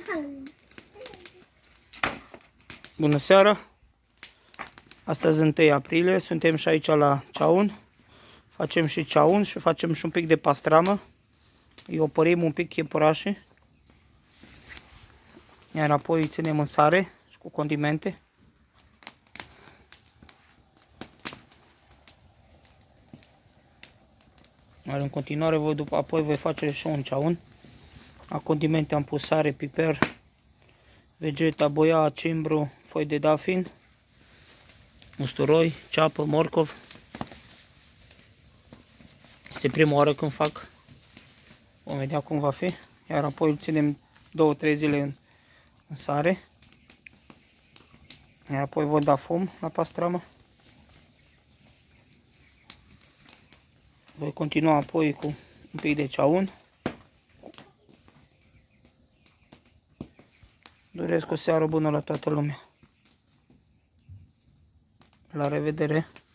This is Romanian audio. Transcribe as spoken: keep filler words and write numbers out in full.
Bună seara! Astăzi întâi aprilie, suntem și aici la ceaun. Facem și ceaun și facem și un pic de pastramă. Îi opărim un pic iepurașii. Iar apoi îi ținem în sare și cu condimente. Iar în continuare, voi, după, apoi voi face și un ceaun. La condimente am pus sare, piper, vegeta, boia, cimbru, foi de dafin, usturoi, ceapă, morcov. Este prima oară când fac. Vom vedea cum va fi. Iar apoi îl ținem două trei zile în, în sare. Iar apoi voi da fum la pastramă. Voi continua apoi cu un pic de ceaun. Doresc o seară bună la toată lumea. La revedere!